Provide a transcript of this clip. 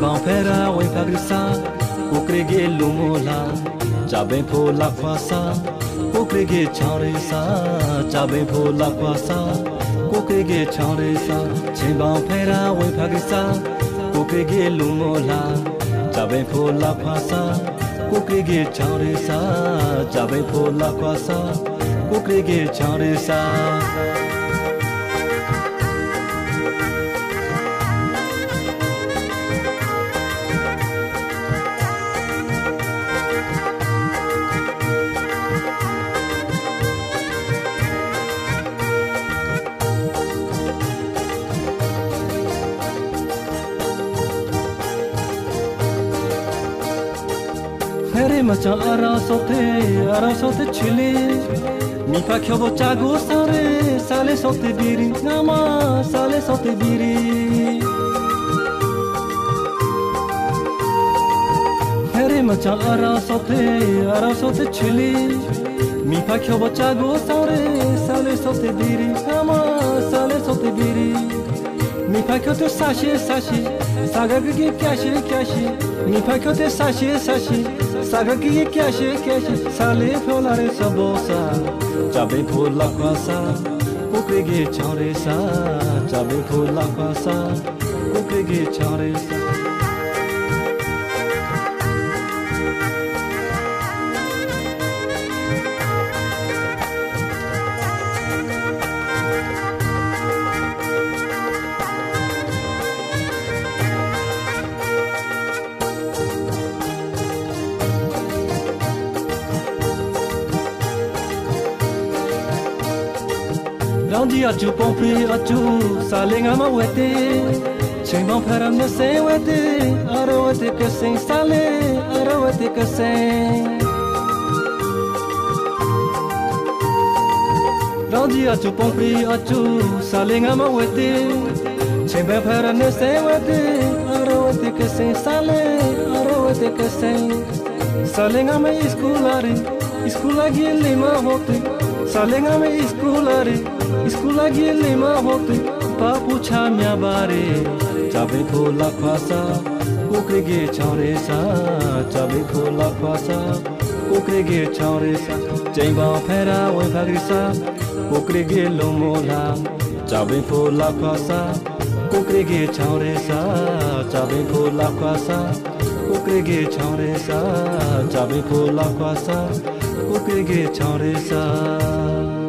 Chembang pera oi pagrisa Kukrege lumola Chabe po lakwasa Kukrege charesa Chabe po lakwasa Kukrege charesa Chembang pera oi pagrisa Kukrege lumola Chabe po lakwasa Kukrege charesa Chabe po lakwasa Kukrege charesa Here macha arasote chile Mi pa kyobo chago sale sote biri Nama sale sote biri Here macha arasote chile Mi pa kyobo chago sale sote biri Nama sale sote biri Mi pa kyoto sashi Sagagi kyashi Mi pa kyoto sashi Sagagi kyashi Sale folare sabosa Chabe phola kwasa Kukrege charesa Chabe phola kwasa Kukrege charesa Randi achu pompi achu salenga ma wete Chembang param ne se wete Ara wete keseng sale Ara wete keseng Randi achu pompi achu salenga ma wete Chembang param ne se wete Ara wete keseng sale Ara wete keseng Salenga me iskula gile ma hote Salenga me iskula gile ma hote Papu chamya bare Chabe phola kwasa Kukrege charesa Chabe phola kwasa Kukrege charesa Chembang pera oi pagrisa Kukrege lumola Chabe phola kwasa Kukrege charesa Chabe phola kwasa Kukrege charesa Chabe phola kwasa Kukrege charesa